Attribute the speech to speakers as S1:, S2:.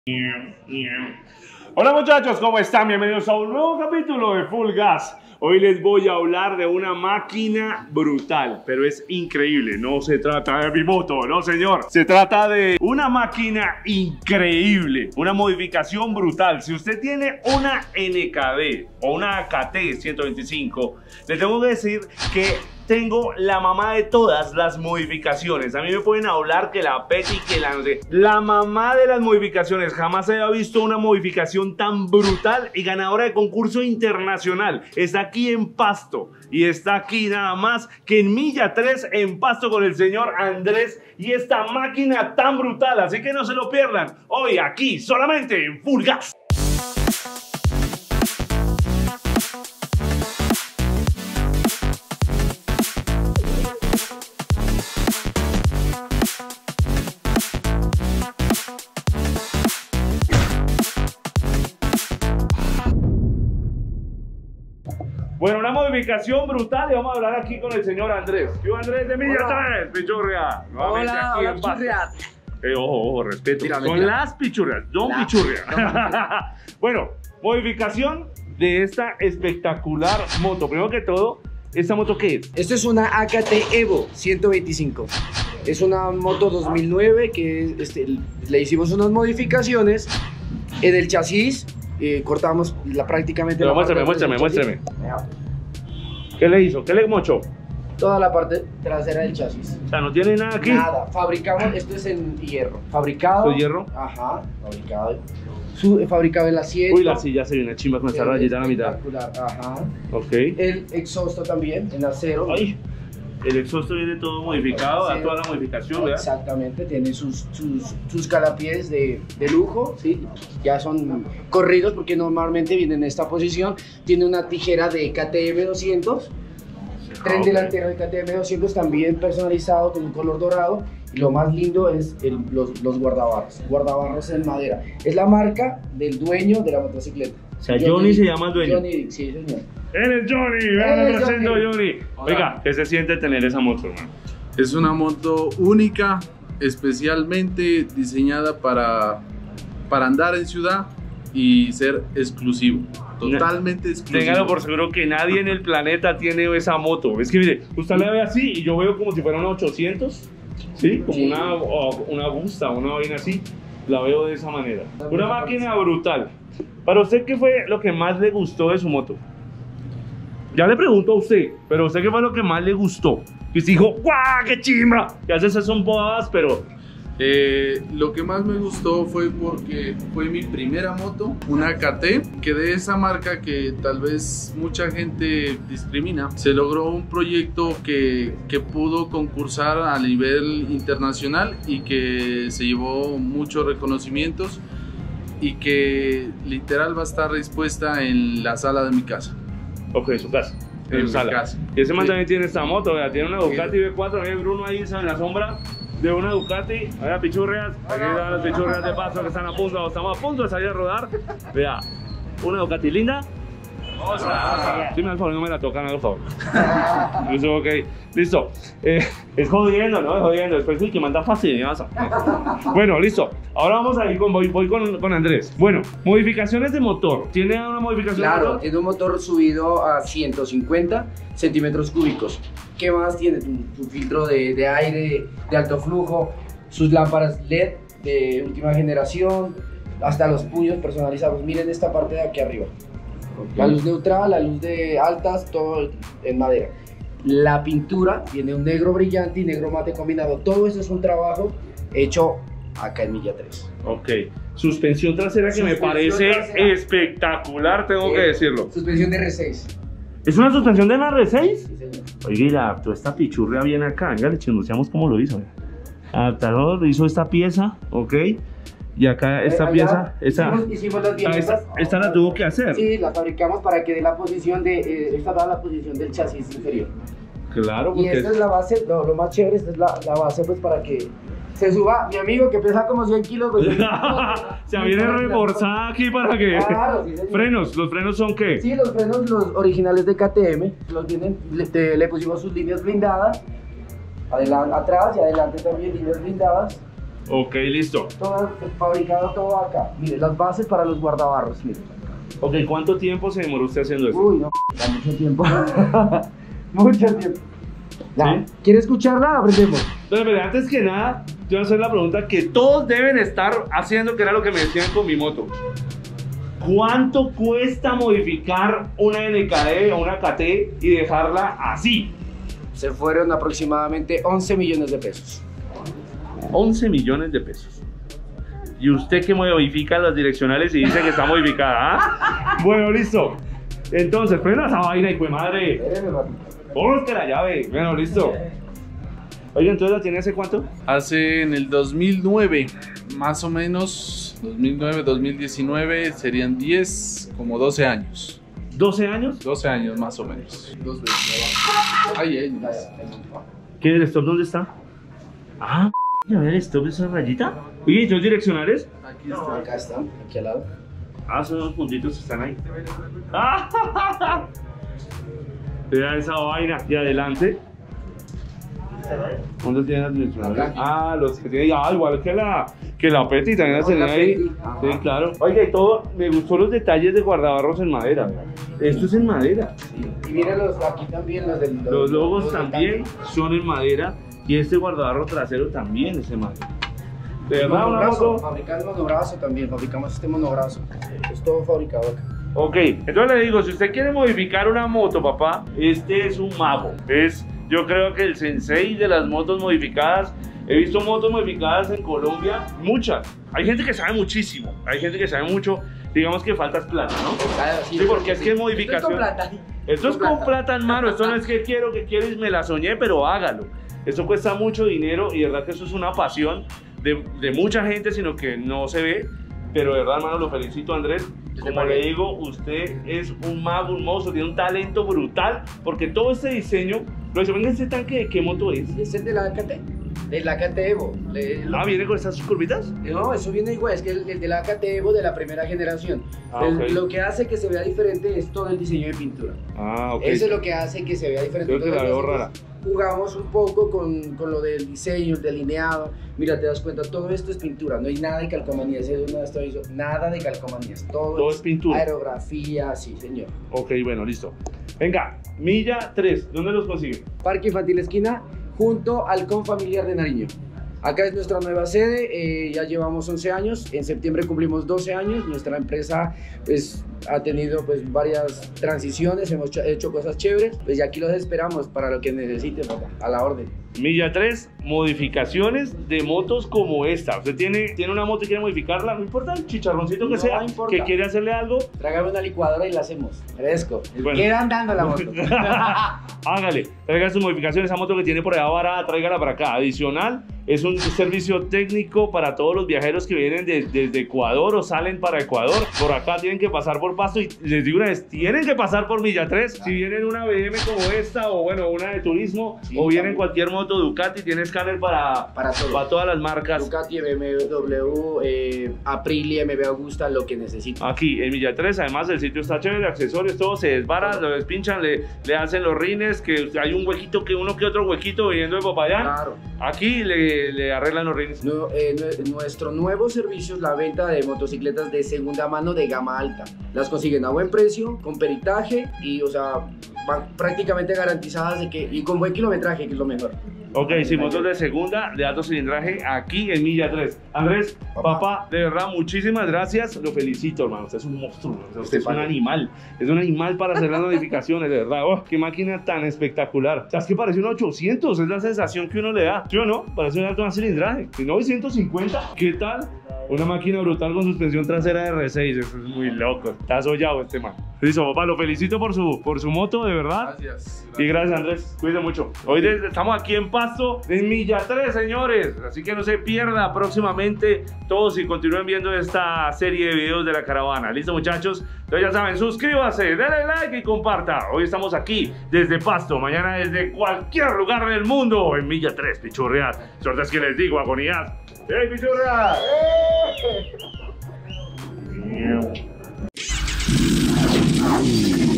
S1: Hola muchachos, ¿cómo están? Bienvenidos a un nuevo capítulo de Full Gas. Hoy les voy a hablar de una máquina brutal, pero es increíble. No se trata de mi moto, no señor. Se trata de una máquina increíble, una modificación brutal. Si usted tiene una NKD o una KT 125, le tengo que decir que tengo la mamá de todas las modificaciones. A mí me pueden hablar que la Petty, que la no sé. La mamá de las modificaciones. Jamás había visto una modificación tan brutal y ganadora de concurso internacional. Está aquí en Pasto y está aquí nada más que en Milla 3 en Pasto con el señor Andrés y esta máquina tan brutal. Así que no se lo pierdan. Hoy aquí solamente en Full Gas. Bueno, una modificación brutal y vamos a hablar aquí con el señor Andrés. Yo Andrés de Milla 3, Pichurria.
S2: Hola, hola Pichurria.
S1: Ojo, respeto.
S2: Tírame,
S1: Son
S2: tírame.
S1: las Pichurrias, Don Pichurria. Bueno, modificación de esta espectacular moto. Primero que todo, ¿esta moto qué es?
S2: Esto es una AKT Evo 125. Es una moto 2009 que le hicimos unas modificaciones en el chasis. Cortamos prácticamente.
S1: Pero
S2: la parte
S1: muéstrame.
S2: del chasis.
S1: ¿Qué le hizo? ¿Qué le mochó?
S2: Toda la parte trasera del chasis.
S1: O sea, no tiene nada aquí.
S2: Nada, fabricamos, esto es en hierro. Fabricado.
S1: ¿De hierro?
S2: Ajá, fabricado. Fabricado en la asiento.
S1: Uy, la silla se viene chimba con esta rayita a la mitad.
S2: Espectacular, ajá.
S1: Ok.
S2: El exhausto también, en acero.
S1: Ay, el exhausto viene todo modificado, da toda la modificación, ¿verdad?
S2: Exactamente, tiene sus calapiés de lujo, ¿sí? Ya son corridos porque normalmente vienen en esta posición. Tiene una tijera de KTM 200, tren delantero de KTM 200 también personalizado con un color dorado. Y lo más lindo es los guardabarros en madera. Es la marca del dueño de la motocicleta.
S1: O sea, Johnny se llama el dueño.
S2: Johnny, sí, señor.
S1: ¡Eres Johnny! ¡Me presento, Johnny!
S3: Hola.
S1: Oiga, ¿qué se siente tener esa moto, hermano?
S3: Es una moto única, especialmente diseñada para andar en ciudad y ser exclusivo, totalmente exclusivo.
S1: Téngalo por seguro que nadie en el planeta tiene esa moto. Es que mire, usted la ve así y yo veo como si fuera una 800, ¿sí? Como
S2: Sí.
S1: una Busta, una vaina así. La veo de esa manera. Una máquina brutal. Para usted, ¿qué fue lo que más le gustó de su moto? Ya le pregunto a usted, pero ¿usted qué fue lo que más le gustó? Que usted dijo, ¡guau, qué chimba! Que a veces son bobadas, pero...
S3: Lo que más me gustó fue porque fue mi primera moto, una KT, que de esa marca que tal vez mucha gente discrimina, se logró un proyecto que pudo concursar a nivel internacional y que se llevó muchos reconocimientos y que literal va a estar expuesta en la sala de mi casa.
S1: Ok, su casa.
S3: En
S1: En
S3: mi
S1: sala.
S3: casa.
S1: Y ese man
S3: Sí.
S1: también tiene esta moto, ¿verdad? Tiene una Ducati V4, viene Bruno ahí en la sombra de una Ducati. Vaya Pichurrias, aquí están las Pichurrias de Pasto que estamos a punto de salir a rodar. Vea, una Ducati linda. Sí, me da el favor, no me la tocan, por favor. Listo, ok, listo. Es jodiendo, ¿no? Es jodiendo. Después, uy, que manda fastidiosa. Bueno, listo. Ahora vamos a ir voy con Andrés. Bueno, modificaciones de motor. ¿Tiene una modificación de
S2: Claro,
S1: motor?
S2: es un motor subido a 150 centímetros cúbicos. ¿Qué más tiene? Tu filtro de aire de alto flujo, sus lámparas LED de última generación, hasta los puños personalizados. Miren esta parte de aquí arriba. La luz neutral, la luz de altas, todo en madera. La pintura tiene un negro brillante y negro mate combinado. Todo eso es un trabajo hecho acá en Milla 3.
S1: Ok. Suspensión trasera que me
S2: Suspensión
S1: parece
S2: trasera.
S1: espectacular, tengo que decirlo.
S2: Suspensión de R6.
S1: ¿Es una suspensión de la R6?
S2: Sí, señor.
S1: Oiga, toda esta pichurria viene acá. Venga, le chismoseamos cómo lo hizo. Adaptador hizo esta pieza, ok. Y acá esta
S2: Allá
S1: pieza,
S2: hicimos las bienestas.
S1: esta la tuvo que hacer.
S2: Sí, la fabricamos para que dé la posición de, esta da la posición del chasis inferior.
S1: Claro,
S2: Y
S1: porque
S2: esta es la base, lo más chévere, esta es la base pues para que se suba. Mi amigo que pesa como 100 kilos, pues,
S1: se viene reforzada aquí para que...
S2: Claro, sí, señor.
S1: Frenos, ¿los frenos son qué?
S2: Sí, los frenos, los originales de KTM, los vienen, le pusimos sus líneas blindadas, atrás y adelante también líneas blindadas.
S1: Ok, listo.
S2: Todo fabricado todo acá. Mire, las bases para los guardabarros, mire.
S1: Ok, ¿cuánto tiempo se demoró usted haciendo esto?
S2: Uy, no, da mucho tiempo. Mucho tiempo. Ya,
S1: ¿Sí?
S2: ¿quiere escucharla? Aprendemos.
S1: Entonces, pero antes que nada, yo voy a hacer la pregunta que todos deben estar haciendo, que era lo que me decían con mi moto. ¿Cuánto cuesta modificar una NKD o una KT y dejarla así?
S2: Se fueron aproximadamente 11 millones de pesos.
S1: 11 millones de pesos. Y usted que modifica las direccionales y dice que está modificada, ¿ah? Bueno, listo. Entonces, prenda esa vaina, hijo de madre.
S2: Espéreme, papi.
S1: Busque la llave. Bueno, listo. Oiga, entonces la tiene hace cuánto?
S3: Hace en el 2009, más o menos, 2009, 2019, serían 10, como 12 años.
S1: ¿12 años?
S3: 12 años más o menos. 2 veces. Ahí, ahí.
S1: ¿Qué? ¿El stop dónde está? Ah, a ver, el stop de esa rayita. Oye, ¿y los direccionales?
S3: Aquí está.
S2: Acá están, aquí al lado.
S1: Ah, esos dos puntitos están ahí. ¡Ah! Vea esa vaina. Y adelante. ¿Dónde tienen las direccionales?
S2: Acá.
S1: Ah, los que tienen. Ah, igual que la Peti también las
S2: No,
S1: tenía
S2: la
S1: ahí.
S2: Peti.
S1: Sí,
S2: Ajá.
S1: claro. Oiga, y todo, me gustó los detalles de guardabarros en madera. Esto es en madera.
S2: Y miren aquí también los del...
S1: Los logos
S2: del
S1: también
S2: tanque.
S1: son en madera. Y este guardabarro trasero también es en madera. De verdad, una
S2: Monobrazo,
S1: moto.
S2: fabricamos monobrazo también, fabricamos este monobrazo. Es todo fabricado acá.
S1: Ok, entonces le digo, si usted quiere modificar una moto, papá, este es un mago. Es, yo creo que el sensei de las motos modificadas. He visto motos modificadas en Colombia, muchas. Hay gente que sabe muchísimo, hay gente que sabe mucho. Digamos que falta plata, ¿no? Sí, porque es que modificación. Esto es con plata en mano, esto no es que quiero, que quieres, me la soñé, pero hágalo. Esto cuesta mucho dinero y de verdad que eso es una pasión de mucha gente, sino que no se ve. Pero de verdad, hermano, lo felicito, Andrés. Como le digo, usted es un mago, un monstruo, tiene un talento brutal, porque todo este diseño, lo dice, venga, ¿este tanque de qué moto es?
S2: ¿Es el de la AKT? De la AKT Evo.
S1: Ah, ¿viene con estas curvitas?
S2: No, eso viene igual, es que el de la AKT Evo de la primera generación.
S1: Ah, ok.
S2: Lo que hace que se vea diferente es todo el diseño de pintura.
S1: Ah, ok.
S2: Eso es lo que hace que se vea diferente.
S1: Creo que la
S2: Entonces,
S1: veo
S2: nosotros jugamos un poco con lo del diseño, el delineado. Mira, te das cuenta, todo esto es pintura, no hay nada de calcomanías. Nada de calcomanías, todo
S1: es pintura.
S2: Aerografía, sí, señor.
S1: Ok, bueno, listo. Venga, Milla 3, ¿dónde los consiguen?
S2: Parque Infantil Esquina, junto al Confamiliar de Nariño. Acá es nuestra nueva sede, ya llevamos 11 años, en septiembre cumplimos 12 años, nuestra empresa pues ha tenido pues varias transiciones, hemos hecho cosas chéveres, pues ya aquí los esperamos para lo que necesiten, papá, a la orden.
S1: Milla 3, modificaciones de motos como esta. Usted tiene una moto y quiere modificarla, no importa el chicharroncito que
S2: No
S1: sea,
S2: importa.
S1: que quiere hacerle algo,
S2: Trágame una licuadora y la hacemos, fresco.
S1: Bueno.
S2: Queda andando la moto.
S1: hágale, traiga sus modificaciones, esa moto que tiene por allá barata, tráigala para acá. Adicional, es un servicio técnico para todos los viajeros que vienen desde Ecuador o salen para Ecuador. Por acá tienen que pasar por Pasto y les digo una vez, tienen que pasar por Milla 3. Si vienen una BM como esta o bueno, una de turismo,
S2: Sí,
S1: o vienen
S2: también.
S1: cualquier moto Ducati, tiene escáner para
S2: todo.
S1: todas las marcas.
S2: Ducati, BMW, Aprilia, MV Augusta, lo que necesiten.
S1: Aquí en Milla 3, además el sitio está chévere, accesorios, todo se desbara, lo despinchan, le hacen los rines, que hay un huequito, que uno que otro huequito viniendo de Popayán.
S2: Claro.
S1: Aquí le arreglan los rines.
S2: Nuestro nuevo servicio es la venta de motocicletas de segunda mano de gama alta. Las consiguen a buen precio, con peritaje y, o sea, van prácticamente garantizadas de que, y con buen kilometraje, que es lo mejor.
S1: Ok, sí, motos de segunda, de alto cilindraje, aquí en Milla 3. Andrés, papá, de verdad, muchísimas gracias. Lo felicito, hermano. Usted es un monstruo. Usted es un animal. Es un animal para hacer las notificaciones, de verdad. Oh, qué máquina tan espectacular. O sea, es que parece un 800. Es la sensación que uno le da. ¿Sí o no? Parece un alto cilindraje. Si no, 150. ¿Qué tal? Una máquina brutal con suspensión trasera de R6. Eso es muy loco. Está sollado este man. Listo, papá, lo felicito por su moto, de verdad.
S3: Gracias.
S1: Y gracias, Andrés. Cuídense mucho. Hoy estamos aquí en Pasto, en Milla 3, señores. Así que no se pierda próximamente todos y continúen viendo esta serie de videos de la caravana. ¿Listo, muchachos? Entonces ya saben, suscríbase, denle like y comparta. Hoy estamos aquí desde Pasto, mañana desde cualquier lugar del mundo en Milla 3, Pichurrias. Suerte es que les digo, agonía. ¡Hey, Pichurrias! ¡Eh!